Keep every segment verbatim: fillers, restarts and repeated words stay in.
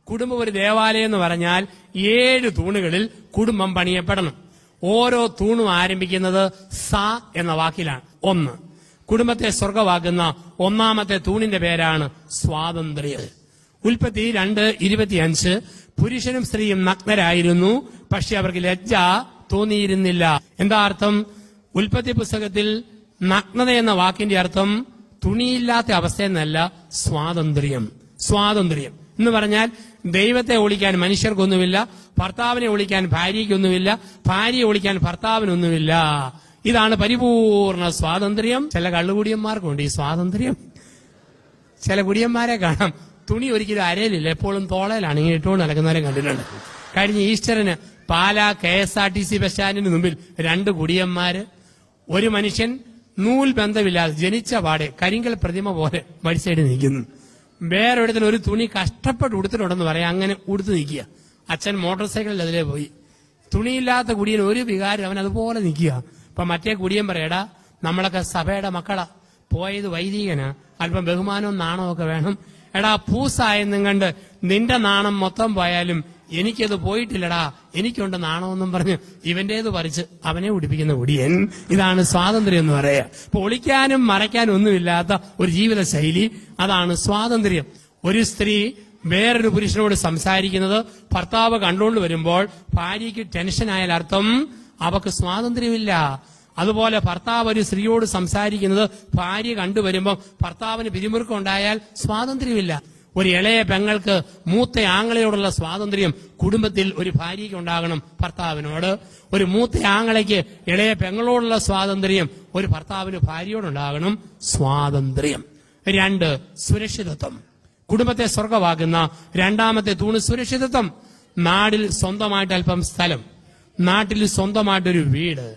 കുടുംബം ഒരു ദേവാലയം എന്ന് പറഞ്ഞാൽ ഏഴ് തൂണുകളിൽ കുടുംബം പണിയപ്പെടണം. ഓരോ തൂണും ആരംഭിക്കുന്നത് സ എന്ന വാക്കിലാണ്. ഒന്ന്, കുടുംബത്തെ സ്വർഗമാക്കുന്ന ഒന്നാമത്തെ തൂണിന്റെ പേരാണ് സ്വാതന്ത്ര്യം. ഉൽപ്പത്തി രണ്ട് ഇരുപത്തിയഞ്ച്, പുരുഷനും സ്ത്രീയും നഗ്നരായിരുന്നു, പക്ഷെ അവർക്ക് ലജ്ജ തോന്നിയിരുന്നില്ല. എന്താ അർത്ഥം? ഉൽപ്പത്തി പുസ്തകത്തിൽ നഗ്നത എന്ന വാക്കിന്റെ അർത്ഥം തുണിയില്ലാത്ത അവസ്ഥ എന്നല്ല, സ്വാതന്ത്ര്യം. സ്വാതന്ത്ര്യം എന്ന് പറഞ്ഞാൽ ദൈവത്തെ ഒളിക്കാൻ മനുഷ്യർക്കൊന്നുമില്ല, ഭർത്താവിനെ ഒളിക്കാൻ ഭാര്യയ്ക്കൊന്നുമില്ല, ഭാര്യയെ ഒളിക്കാൻ ഭർത്താവിനൊന്നുമില്ല. ഇതാണ് പരിപൂർണ സ്വാതന്ത്ര്യം. ചില കള്ളുകുടിയന്മാർക്കുണ്ട് ഈ സ്വാതന്ത്ര്യം. ചില കുടിയന്മാരെ കാണാം, തുണി ഒരിക്കലും അരയിലില്ല, എപ്പോഴും തോളയിലാണ് ഇങ്ങനെ ഇട്ടുകൊണ്ട് നടക്കുന്നവരെ കണ്ടിട്ടുണ്ട്. കഴിഞ്ഞ ഈസ്റ്ററിന് Pala K S R T C bus സ്റ്റാൻഡിന് മുമ്പിൽ രണ്ട് കുടിയന്മാര്, ഒരു മനുഷ്യൻ നൂൽ ബന്ധമില്ലാതെ ജനിച്ച പാടെ കരിങ്കൽ പ്രതിമ പോലെ വഴി സൈഡിൽ നിൽക്കുന്നു. വേറൊരിടത്തിന് ഒരു തുണി കഷ്ടപ്പെട്ട് ഉടുത്തിട്ടുണ്ടെന്ന് പറയാം, അങ്ങനെ ഉടുത്ത് നിൽക്കുക. അച്ഛൻ മോട്ടോർ സൈക്കിളിൽ അതിലേ പോയി. തുണിയില്ലാത്ത കുടിയൻ ഒരു വികാരം, അവൻ അതുപോലെ നിൽക്കുക. അപ്പൊ മറ്റേ കുടിയൻ പറയടാ, നമ്മളൊക്കെ സഭയുടെ മക്കളാ, പോയത് വൈദികനാ, അല്പം ബഹുമാനവും നാണവും ഒക്കെ വേണം. എടാ പൂസായെന്നും കണ്ട് നിന്റെ നാണം മൊത്തം പോയാലും എനിക്കത് പോയിട്ടില്ലടാ, എനിക്കുണ്ട് നാണമെന്നും പറഞ്ഞ് ഇവന്റേത് പറിച്ച് അവനെ ഉടിപ്പിക്കുന്ന കുടിയൻ. ഇതാണ് സ്വാതന്ത്ര്യം എന്ന് പറയാ. ഇപ്പൊ ഒളിക്കാനും മറയ്ക്കാനും ഒന്നുമില്ലാത്ത ഒരു ജീവിത ശൈലി, അതാണ് സ്വാതന്ത്ര്യം. ഒരു സ്ത്രീ വേറൊരു പുരുഷനോട് സംസാരിക്കുന്നത് ഭർത്താവ് കണ്ടുകൊണ്ട് വരുമ്പോൾ ഭാര്യയ്ക്ക് ടെൻഷനായാൽ അർത്ഥം അവക്ക് സ്വാതന്ത്ര്യമില്ല. അതുപോലെ ഭർത്താവ് ഒരു സ്ത്രീയോട് സംസാരിക്കുന്നത് ഭാര്യ കണ്ടുവരുമ്പോൾ ഭർത്താവിന് പിരിമുറുക്കം ഉണ്ടായാൽ സ്വാതന്ത്ര്യമില്ല. ഒരു ഇളയ പെങ്ങൾക്ക് മൂത്ത ആങ്ങളയോടുള്ള സ്വാതന്ത്ര്യം കുടുംബത്തിൽ ഒരു ഭാര്യയ്ക്ക് ഉണ്ടാകണം ഭർത്താവിനോട്. ഒരു മൂത്ത ആങ്ങളയ്ക്ക് ഇളയ പെങ്ങളോടുള്ള സ്വാതന്ത്ര്യം ഒരു ഭർത്താവിന് ഭാര്യയോടുണ്ടാകണം. സ്വാതന്ത്ര്യം. രണ്ട്, സുരക്ഷിതത്വം. കുടുംബത്തെ സ്വർഗമാക്കുന്ന രണ്ടാമത്തെ തൂണ് സുരക്ഷിതത്വം. നാടിൽ സ്വന്തമായിട്ട് അല്പം സ്ഥലം, നാട്ടിൽ സ്വന്തമായിട്ടൊരു വീട്,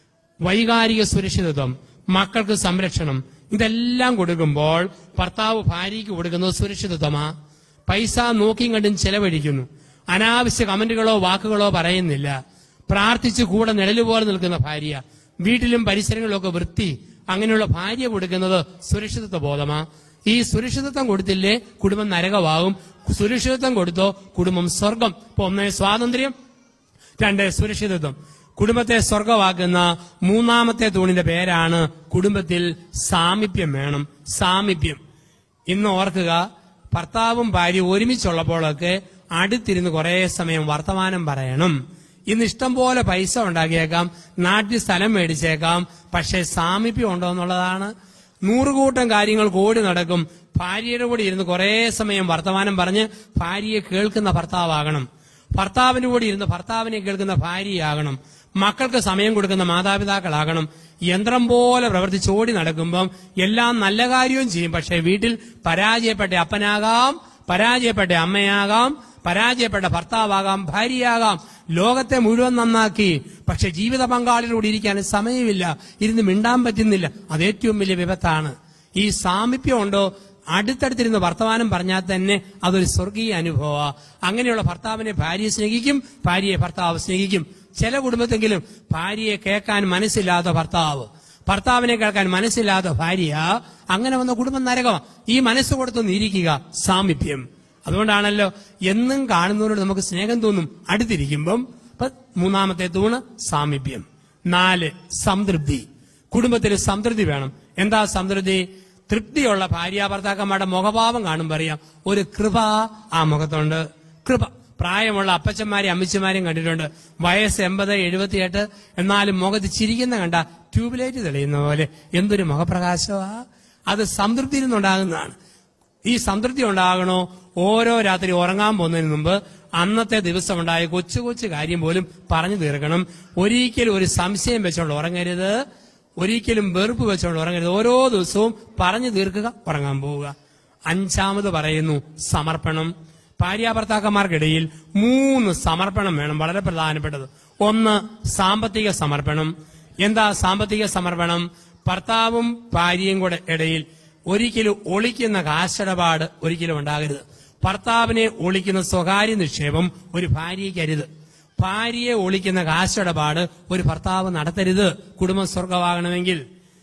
വൈകാരിക സുരക്ഷിതത്വം, മക്കൾക്ക് സംരക്ഷണം, ഇതെല്ലാം കൊടുക്കുമ്പോൾ ഭർത്താവ് ഭാര്യയ്ക്ക് കൊടുക്കുന്നത് സുരക്ഷിതത്വമാ. പൈസ നോക്കിയും കണ്ടും ചെലവഴിക്കുന്നു, അനാവശ്യ കമന്റുകളോ വാക്കുകളോ പറയുന്നില്ല, പ്രാർത്ഥിച്ച് കൂടെ നിഴലുപോലെ നിൽക്കുന്ന ഭാര്യ, വീട്ടിലും പരിസരങ്ങളിലും ഒക്കെ വൃത്തി, അങ്ങനെയുള്ള ഭാര്യ കൊടുക്കുന്നത് സുരക്ഷിതത്വ ബോധമാ. ഈ സുരക്ഷിതത്വം കൊടുത്തില്ലേ കുടുംബം നരകമാകും, സുരക്ഷിതത്വം കൊടുത്തോ കുടുംബം സ്വർഗം. ഇപ്പൊ ഒന്ന് സ്വാതന്ത്ര്യം, രണ്ട് സുരക്ഷിതത്വം. കുടുംബത്തെ സ്വർഗമാക്കുന്ന മൂന്നാമത്തെ തൂണിന്റെ പേരാണ് കുടുംബത്തിൽ സാമീപ്യം വേണം. സാമീപ്യം. ഇന്ന് ഓർക്കുക, ഭർത്താവും ഭാര്യ ഒരുമിച്ചുള്ളപ്പോഴൊക്കെ അടുത്തിരുന്ന് കുറെ സമയം വർത്തമാനം പറയണം. ഇന്ന് ഇഷ്ടം പോലെ പൈസ ഉണ്ടാക്കിയേക്കാം, നാട്ടിൽ സ്ഥലം മേടിച്ചേക്കാം, പക്ഷെ സാമീപ്യം ഉണ്ടോ എന്നുള്ളതാണ്. നൂറുകൂട്ടം കാര്യങ്ങൾ ഓടി നടക്കും. ഭാര്യയുടെ കൂടെ ഇരുന്ന് കുറെ സമയം വർത്തമാനം പറഞ്ഞ് ഭാര്യയെ കേൾക്കുന്ന ഭർത്താവാകണം, ഭർത്താവിന്റെ കൂടെ ഇരുന്ന് ഭർത്താവിനെ കേൾക്കുന്ന ഭാര്യയാകണം, മക്കൾക്ക് സമയം കൊടുക്കുന്ന മാതാപിതാക്കളാകണം. യന്ത്രം പോലെ പ്രവർത്തിച്ചോടി നടക്കുമ്പം എല്ലാം നല്ല കാര്യവും ചെയ്യും, പക്ഷെ വീട്ടിൽ പരാജയപ്പെട്ട അപ്പനാകാം, പരാജയപ്പെട്ട അമ്മയാകാം, പരാജയപ്പെട്ട ഭർത്താവാകാം, ഭാര്യയാകാം. ലോകത്തെ മുഴുവൻ നന്നാക്കി, പക്ഷെ ജീവിത പങ്കാളികളോട് ഇരിക്കാൻ സമയമില്ല, ഇരുന്ന് മിണ്ടാൻ പറ്റുന്നില്ല. അത് ഏറ്റവും വലിയ വിപത്താണ്. ഈ സാമീപ്യം ഉണ്ടോ? അടുത്തടുത്തിരുന്ന് വർത്തമാനം പറഞ്ഞാൽ തന്നെ അതൊരു സ്വർഗീയ അനുഭവമാണ്. അങ്ങനെയുള്ള ഭർത്താവിനെ ഭാര്യയെ സ്നേഹിക്കും, ഭാര്യയെ ഭർത്താവ് സ്നേഹിക്കും. ചില കുടുംബത്തെങ്കിലും ഭാര്യയെ കേൾക്കാൻ മനസ്സില്ലാത്ത ഭർത്താവ്, ഭർത്താവിനെ കേൾക്കാൻ മനസ്സില്ലാത്ത ഭാര്യ, അങ്ങനെ വന്ന കുടുംബം നരകം. ഈ മനസ്സ് കൊടുത്തൊന്ന് ഇരിക്കുക, സാമീപ്യം. അതുകൊണ്ടാണല്ലോ എന്നും കാണുന്നവരോട് നമുക്ക് സ്നേഹം തോന്നും അടുത്തിരിക്കുമ്പം. മൂന്നാമത്തെ തൂണ് സാമീപ്യം. നാല്, സംതൃപ്തി. കുടുംബത്തിൽ സംതൃപ്തി വേണം. എന്താ സംതൃപ്തി? തൃപ്തിയുള്ള ഭാര്യ ഭർത്താക്കന്മാരുടെ മുഖഭാവം കാണുമ്പോൾ അറിയാം ഒരു കൃപ ആ മുഖത്തുണ്ട്. കൃപ. പ്രായമുള്ള അപ്പച്ചന്മാരെയും അമ്മച്ചമാരെയും കണ്ടിട്ടുണ്ട്, വയസ്സ് എൺപത് എഴുപത്തിയെട്ട്, എന്നാലും മുഖത്ത് ചിരിക്കുന്ന കണ്ട ട്യൂബ്ലൈറ്റ് തെളിയുന്ന പോലെ എന്തൊരു മുഖപ്രകാശമാ. അത് സംതൃപ്തിയിൽ നിന്നുണ്ടാകുന്നതാണ്. ഈ സംതൃപ്തി ഉണ്ടാകണോ? ഓരോ രാത്രി ഉറങ്ങാൻ പോകുന്നതിന് മുമ്പ് അന്നത്തെ ദിവസം ഉണ്ടായ കൊച്ചു കൊച്ചു കാര്യം പോലും പറഞ്ഞു തീർക്കണം. ഒരിക്കലും ഒരു സംശയം വെച്ചോണ്ട് ഉറങ്ങരുത്, ഒരിക്കലും വെറുപ്പ് വെച്ചോണ്ട് ഉറങ്ങരുത്. ഓരോ ദിവസവും പറഞ്ഞു തീർക്കുക, ഉറങ്ങാൻ പോവുക. അഞ്ചാമത് പറയുന്നു സമർപ്പണം. ഭാര്യാഭർത്താക്കന്മാർക്കിടയിൽ മൂന്ന് സമർപ്പണം വേണം, വളരെ പ്രധാനപ്പെട്ടത്. ഒന്ന്, സാമ്പത്തിക സമർപ്പണം. എന്താ സാമ്പത്തിക സമർപ്പണം? ഭർത്താവും ഭാര്യയും കൂടെ ഇടയിൽ ഒരിക്കലും ഒളിക്കുന്ന കാശിടപാട് ഒരിക്കലും ഉണ്ടാകരുത്. ഭർത്താവിനെ ഒളിക്കുന്ന സ്വകാര്യ നിക്ഷേപം ഒരു ഭാര്യയ്ക്ക് അരുത്. ഭാര്യയെ ഒളിക്കുന്ന കാശിടപാട് ഒരു ഭർത്താവ് നടത്തരുത്. കുടുംബം സ്വർഗമാകണമെങ്കിൽ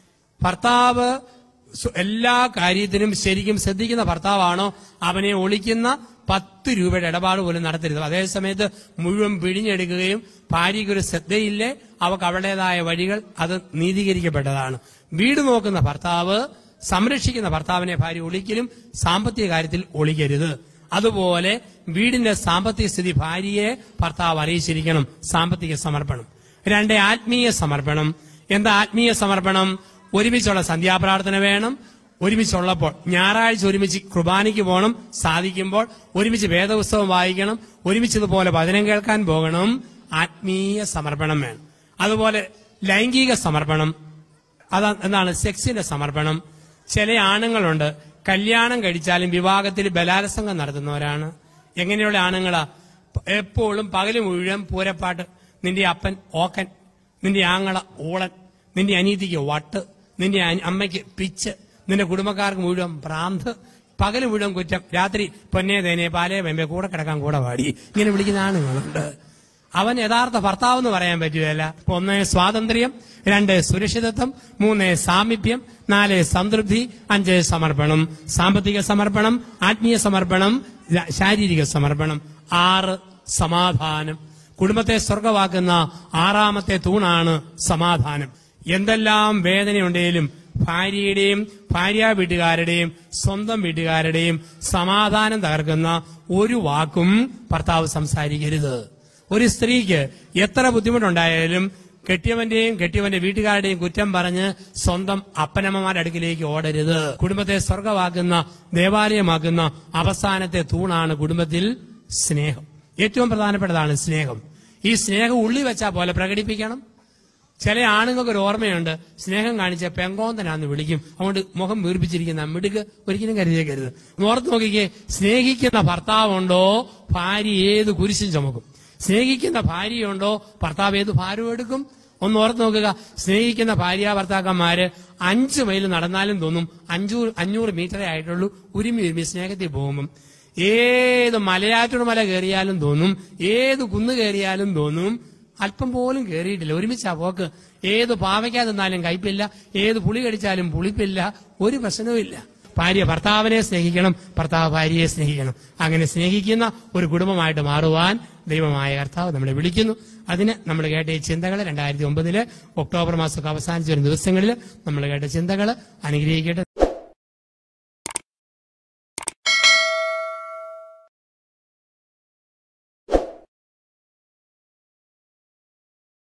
ഭർത്താവ് എല്ലാ കാര്യത്തിനും ശരിക്കും ശ്രദ്ധിക്കുന്ന ഭർത്താവാണോ അവനെ ഒളിക്കുന്ന പത്ത് രൂപയുടെ ഇടപാട് പോലും നടത്തരുത്. അതേ സമയത്ത് മുഴുവൻ പിഴിഞ്ഞെടുക്കുകയും ഭാര്യയ്ക്കൊരു ശ്രദ്ധയില്ലേ, അവർക്ക് അവളുടേതായ വഴികൾ, അത് നീതീകരിക്കപ്പെട്ടതാണ്. വീട് നോക്കുന്ന ഭർത്താവ്, സംരക്ഷിക്കുന്ന ഭർത്താവിനെ ഭാര്യ ഒളിക്കലും സാമ്പത്തിക കാര്യത്തിൽ ഒളിക്കരുത്. അതുപോലെ വീടിന്റെ സാമ്പത്തിക സ്ഥിതി ഭാര്യയെ ഭർത്താവ് അറിയിച്ചിരിക്കണം. സാമ്പത്തിക സമർപ്പണം. രണ്ട്, ആത്മീയ സമർപ്പണം. എന്താ ആത്മീയ സമർപ്പണം? ഒരുമിച്ചുള്ള സന്ധ്യാപ്രാർത്ഥന വേണം. ഒരുമിച്ചുള്ളപ്പോൾ ഞായറാഴ്ച ഒരുമിച്ച് കുർബാനയ്ക്ക് പോകണം. സാധിക്കുമ്പോൾ ഒരുമിച്ച് വേദപുസ്തകം വായിക്കണം. ഒരുമിച്ചതുപോലെ വചനം കേൾക്കാൻ പോകണം. ആത്മീയ സമർപ്പണം വേണം. അതുപോലെ ലൈംഗിക സമർപ്പണം. അതാ എന്താണ്? സെക്സിന്റെ സമർപ്പണം. ചില ആണുങ്ങളുണ്ട്, കല്യാണം കഴിച്ചാലും വിവാഹത്തിൽ ബലാത്സംഗം നടത്തുന്നവരാണ്. എങ്ങനെയുള്ള ആണുങ്ങളാ? എപ്പോഴും പകല് മുഴുവൻ പൂരപ്പാട്ട്. നിന്റെ അപ്പൻ ഓക്കൻ, നിന്റെ ആങ്ങള ഊളൻ, നിന്റെ അനീതിക്ക് വട്ട്, നിന്റെ അമ്മയ്ക്ക് പിച്ച്, നിന്റെ കുടുംബക്കാർക്ക് മുഴുവൻ ഭ്രാന്ത്, പകല് മുഴുവൻ കുറ്റം, രാത്രി പൊന്നേ തേനെ പാലേ വെമ്പേ കൂടെ കിടക്കാൻ കൂടെ പാടി, ഇങ്ങനെ വിളിക്കുന്ന ആണുങ്ങളുണ്ട്. അവൻ യഥാർത്ഥ ഭർത്താവ് എന്ന് പറയാൻ പറ്റുകയല്ല. ഇപ്പൊ ഒന്ന് സ്വാതന്ത്ര്യം, രണ്ട് സുരക്ഷിതത്വം, മൂന്ന് സാമീപ്യം, നാല് സംതൃപ്തി, അഞ്ച് സമർപ്പണം. സാമ്പത്തിക സമർപ്പണം, ആത്മീയ സമർപ്പണം, ശാരീരിക സമർപ്പണം. ആറ് സമാധാനം. കുടുംബത്തെ സ്വർഗമാക്കുന്ന ആറാമത്തെ തൂണാണ് സമാധാനം. എന്തെല്ലാം വേദനയുണ്ടെങ്കിലും ഭാര്യയുടെയും ഭാര്യ വീട്ടുകാരുടെയും സ്വന്തം വീട്ടുകാരുടെയും സമാധാനം തകർക്കുന്ന ഒരു വാക്കും ഭർത്താവ് സംസാരിക്കരുത്. ഒരു സ്ത്രീക്ക് എത്ര ബുദ്ധിമുട്ടുണ്ടായാലും കെട്ടിയവന്റെയും കെട്ടിയവന്റെ വീട്ടുകാരുടെയും കുറ്റം പറഞ്ഞ് സ്വന്തം അപ്പനമ്മമാരുടെ അടുക്കിലേക്ക് ഓടരുത്. കുടുംബത്തെ സ്വർഗമാക്കുന്ന, ദേവാലയമാക്കുന്ന അവസാനത്തെ തൂണാണ് കുടുംബത്തിൽ സ്നേഹം. ഏറ്റവും പ്രധാനപ്പെട്ടതാണ് സ്നേഹം. ഈ സ്നേഹം ഉള്ളി വെച്ചാ പോലെ പ്രകടിപ്പിക്കണം. ചില ആണുങ്ങൾക്ക് ഒരു ഓർമ്മയുണ്ട്, സ്നേഹം കാണിച്ച പെങ്കോന്തനാന്ന് വിളിക്കും. അതുകൊണ്ട് മുഖം വീർപ്പിച്ചിരിക്കുന്ന മിടുക്ക് ഒരിക്കലും കരുതിയേക്കരുത്. ഓർത്ത് നോക്കിക്കേ, സ്നേഹിക്കുന്ന ഭർത്താവുണ്ടോ ഭാര്യ ഏത് കുരിശും ചുമക്കും. സ്നേഹിക്കുന്ന ഭാര്യയുണ്ടോ ഭർത്താവ് ഏത് ഭാരവും എടുക്കും. ഒന്ന് ഓർത്ത് നോക്കുക, സ്നേഹിക്കുന്ന ഭാര്യ ഭർത്താക്കന്മാര് അഞ്ചു മൈൽ നടന്നാലും തോന്നും അഞ്ചൂ അഞ്ഞൂറ് മീറ്ററേ ആയിട്ടുള്ളൂ. ഉരുമി ഉരുമി സ്നേഹത്തിൽ പോകുമ്പം ഏത് മലയാറ്റൂർ മല കയറിയാലും തോന്നും, ഏത് കുന്ന് കയറിയാലും തോന്നും അല്പം പോലും കയറിയിട്ടില്ല. ഒരുമിച്ചാ പോക്ക്. ഏത് പാവയ്ക്കാ തിന്നാലും കയ്പില്ല, ഏത് പുളി കടിച്ചാലും പുളിപ്പില്ല, ഒരു പ്രശ്നവുമില്ല. ഭാര്യ ഭർത്താവിനെ സ്നേഹിക്കണം, ഭർത്താവ് ഭാര്യയെ സ്നേഹിക്കണം. അങ്ങനെ സ്നേഹിക്കുന്ന ഒരു കുടുംബമായിട്ട് മാറുവാൻ ദൈവമായ കർത്താവ് നമ്മളെ വിളിക്കുന്നു. അതിന് നമ്മൾ കേട്ട ഈ ചിന്തകൾ രണ്ടായിരത്തി ഒമ്പതില് ഒക്ടോബർ മാസമൊക്കെ അവസാനിച്ച ഒരു ദിവസങ്ങളിൽ നമ്മൾ കേട്ട ചിന്തകൾ അനുഗ്രഹിക്കട്ടെ.